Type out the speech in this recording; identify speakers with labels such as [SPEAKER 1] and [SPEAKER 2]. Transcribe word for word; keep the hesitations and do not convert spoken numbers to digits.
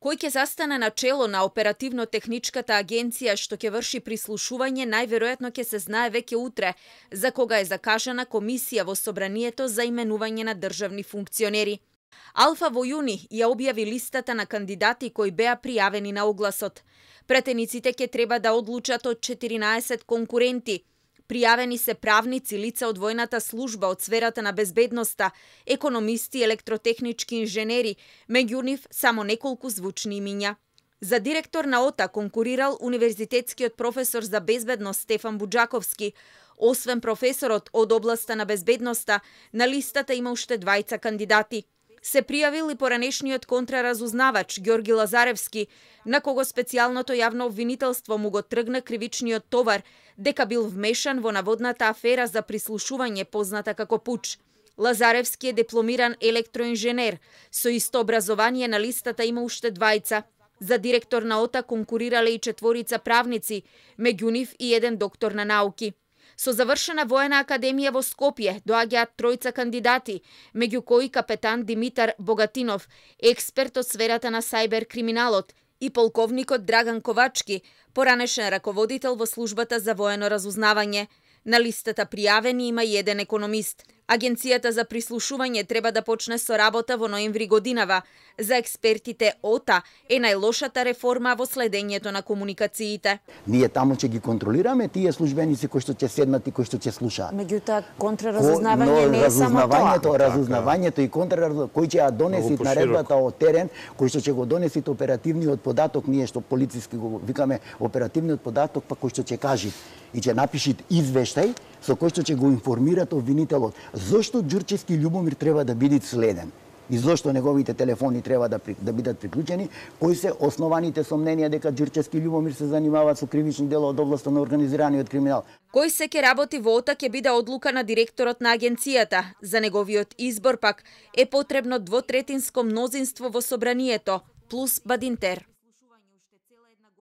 [SPEAKER 1] Кој ќе застане на чело на оперативно-техничката агенција што ќе врши прислушување, најверојатно ќе се знае веќе утре, за кога е закажана комисија во собранието за именување на државни функционери. Алфа во јуни ја објави листата на кандидати кои беа пријавени на огласот. Претениците ќе треба да одлучат од четиринаесет конкуренти. Пријавени се правници, лица од војната служба, од сферата на безбедноста, економисти, електротехнички инженери, меѓу нив само неколку звучни имиња. За директор на ОТА конкурирал универзитетскиот професор за безбедност Стефан Буџаковски. Освен професорот од областа на безбедноста, на листата има уште двајца кандидати. Се пријавил и поранешниот контраразузнавач Ѓорги Лазаревски, на кого специјалното јавно обвинителство му го тргна кривичниот товар дека бил вмешан во наводната афера за прислушување позната како пуч. Лазаревски е дипломиран електроинженер, со исто образование на листата има уште двајца. За директор на ОТА конкурирале и четворица правници, меѓу нив и еден доктор на науки. Со завршена воена академија во Скопје доаѓаат тројца кандидати, меѓу кои капетан Димитар Богатинов, експерт од сферата на сајбер криминалот, и полковникот Драган Ковачки, поранешен раководител во службата за воено разузнавање. На листата пријавени има и еден економист. Агенцијата за прислушување треба да почне со работа во ноември годинава. За експертите ОТА е најлошата реформа во следењето на комуникациите.
[SPEAKER 2] Ние таму ќе ги контролираме тие службеници кои што ќе седнат и кои што ќе слушаат.
[SPEAKER 3] Меѓутоа контраразузнавање не е само тоа.
[SPEAKER 2] Разузнавањето и контраразузнавањето кои ќе ја донесит наредбата од терен, кои што ќе го донесит оперативниот податок, ние што полициски го викаме оперативниот податок, па кој што ќе кажи и ќе напишит извештај со кој што ќе го информират обвинителот зошто Ѓурчевски Љубомир треба да биде следен и зошто неговите телефони треба да, да бидат приклучени, кои се основаните сомненија дека Ѓурчевски Љубомир се занимава со кривични дела од областа на организираниот криминал.
[SPEAKER 1] Кој се ќе работи во ОТА ќе биде одлука на директорот на агенцијата. За неговиот избор пак е потребно двотретинско мнозинство во собранието, плюс Бадинтер.